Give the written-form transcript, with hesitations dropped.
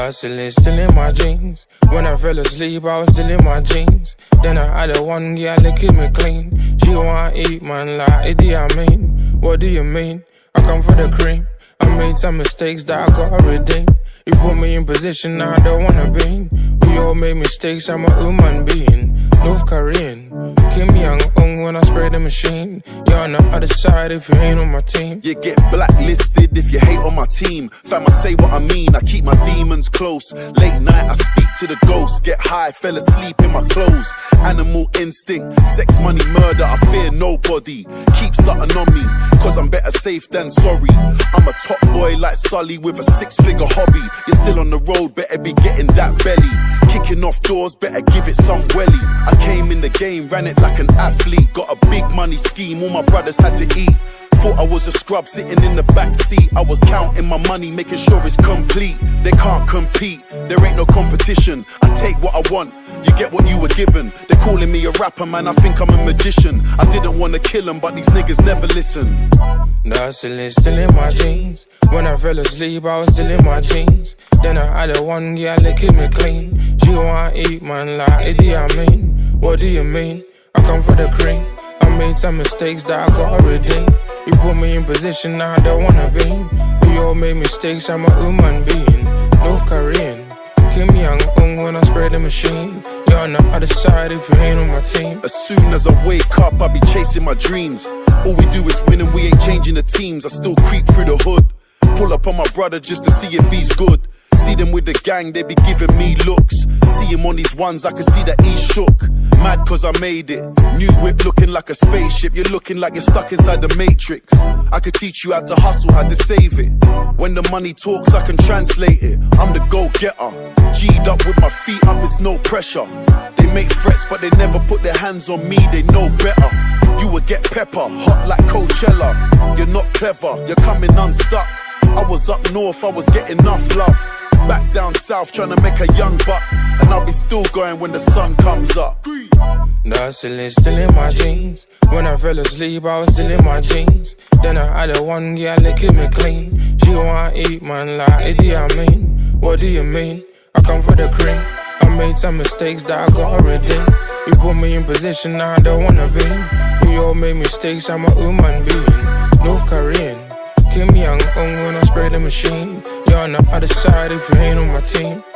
hustling still in my jeans. When I fell asleep, I was still in my jeans. Then I had a one girl that keep me clean. She wanna eat, man, like Idi Amin. What do you mean? I come for the cream. I made some mistakes that I gotta redeem. You put me in position I don't wanna be in. We all make mistakes, I'm a human being. North Korean, Kim Jong-un when I spray the machine. You're on the other side if you ain't on my team. You get blacklisted if you hate on my team. Fam, I say what I mean, I keep my demons close. Late night, I speak to the ghosts. Get high, fell asleep in my clothes. Animal instinct, sex, money, murder, I fear nobody. Keep something on me, cause I'm better safe than sorry. I'm a top boy like Sully with a 6-figure hobby. You're still on the road, better be getting that belly. Kicking off doors, better give it some welly. I came in the game, ran it like an athlete. Got a big money scheme, all my brothers had to eat. Thought I was a scrub sitting in the back seat. I was counting my money, making sure it's complete. They can't compete, there ain't no competition. I take what I want, you get what you were given. They're calling me a rapper, man, I think I'm a magician. I didn't want to kill them, but these niggas never listen. The hustling still in my jeans. When I fell asleep, I was still in my jeans. Then I had a one girl that keep me clean. She wanna eat, man, like Idi Amin. What do you mean? I come for the cream. I made some mistakes that I gotta redeem. You put me in position I don't wanna be in. We all make mistakes, I'm a human being. North Korean, Kim Jong-un when I spray the machine. You're on the other side if you ain't on my team. As soon as I wake up, I be chasing my dreams. All we do is win and we ain't changing the teams. I still creep through the hood, pull up on my brother just to see if he's good. See them with the gang, they be giving me looks. See him on these ones, I can see that he's shook. Mad cause I made it. New whip looking like a spaceship. You're looking like you're stuck inside the matrix. I could teach you how to hustle, how to save it. When the money talks, I can translate it. I'm the go-getter, G'd up with my feet up, it's no pressure. They make threats but they never put their hands on me, they know better. You will get pepper, hot like Coachella. You're not clever, you're coming unstuck. I was up north, I was getting enough love. Back down south, trying to make a young buck. And I'll be still going when the sun comes up. The hustling still in my jeans. When I fell asleep, I was still in my jeans. Then I had a one girl that keep me clean. She wanna eat, man, like Idi Amin. What do you mean? I come for the cream. I made some mistakes that I gotta redeem. You put me in position I don't wanna be in. We all make mistakes, I'm a human being. North Korean, Kim Jong-un when I spray the machine. You're on the other side if you ain't on my team.